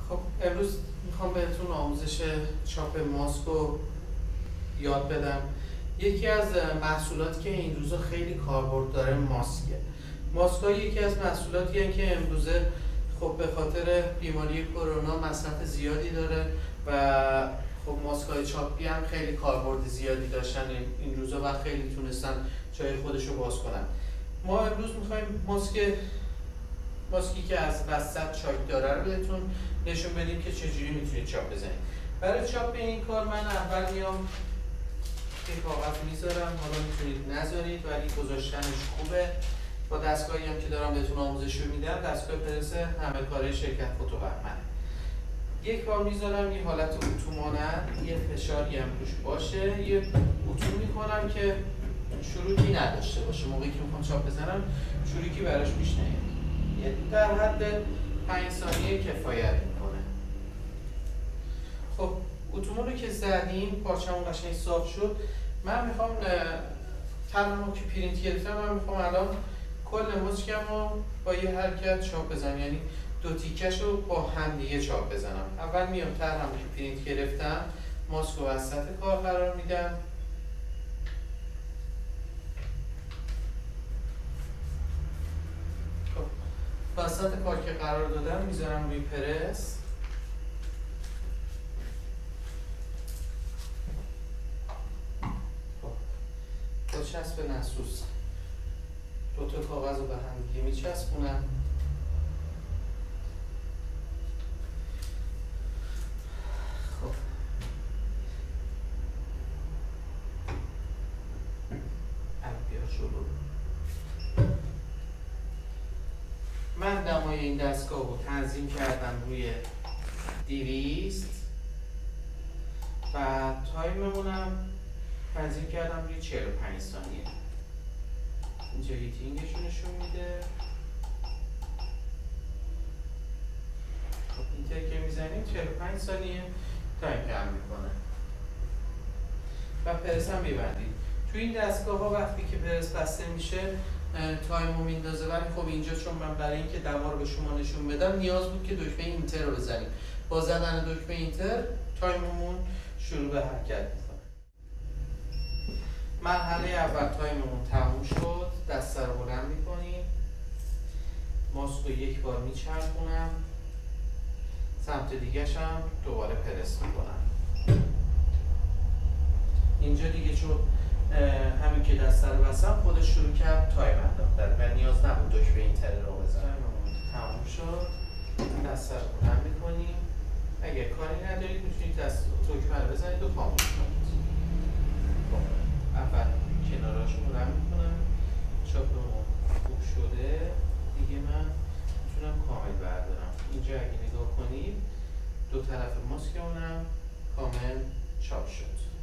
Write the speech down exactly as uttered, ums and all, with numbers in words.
خب امروز میخوام بهتون آموزش چاپ ماسک رو یاد بدم. یکی از محصولاتی که این روزا خیلی کاربرد داره ماسکه. ماسک ها یکی از محصولاتی هستند که امروزه خب به خاطر بیماری کرونا مصرف زیادی داره و خب ماسک های چاپی هم خیلی کاربرد زیادی داشتن این روزا و خیلی تونستن جای خودش رو باز کنن. ما امروز میخوایم ماسک ماسکی که از وسط چاک داره رو بهتون نشون بدیم که چجوری میتونید چاپ بزنید. برای چاپ این کار من اول میام یه کاغذ میذارم، حالا میتونید نذارید ولی گذاشتنش خوبه. با دستگاهی هم که دارم بهتون آموزش میدم، دستگاه پرس همه کاره شرکت فوتو بهمنه. یک بار میذارم یه حالت اتو مانند، یه فشاری هم روش باشه، یه اتو میکنم که شروطی نداشته باشه. موقعی که میخوام چاپ بزنم شروطی براش پیش نیاد. در حد پنج ثانیه کفایت میکنه. خب اتومون رو که زدیم، پارچمون قشنگ صاف شد. من میخوام تمام که پرینت گرفتم، من میخوام الان کل ماسکم رو با یه حرکت چاپ بزنم، یعنی دو تیکش رو با هم دیگه چاپ بزنم. اول میام تمام که پرینت گرفتم، ماسک رو وسط کار قرار میدم. وسط کار که قرار دادم میذارم روی پرس. با چسب نسوس دو تا کاغذ رو به هم دیگه میچسبونم. خب بیا شروع. من دمای این دستگاه رو تنظیم کردم روی دویست و تایممونم تنظیم کردم روی چهل و پنج ثانیه. اینجا هیتینگش رو نشون میده. خب اینتر که میزنیم چهل و پنج ثانیه تایم کم میکنه و پرس هم میبندید. تو این دستگاه ها وقتی که پرس بسته میشه تایم رو میندازه، ولی خب اینجا چون من برای اینکه دما رو به شما نشون بدم نیاز بود که دکمه اینتر رو بزنیم. با زدن دکمه اینتر تایممون شروع به حرکت میکنه. مرحله اول تایممون تموم شد. دست رو بلند میکنیم، ماسک رو یک بار میچرخونم، سمت دیگه‌ش هم دوباره پرس میکنم. اینجا دیگه چون همین که دست رو بستم خودش شروع کرد تایم انداختن و نیاز نبود دکمه اینتر رو بزنم. تموم شد. دست رو بلند میکنیم. اگر کاری ندارید میتونید دست دکمه رو بزنید و کامل کنید. اول کناراش رو بلند میکنم. چاپمون خوب شده دیگه، من میتونم کامل بردارم. اینجا اگه نگاه کنید دو طرف ماسکمونم کامل چاپ شد.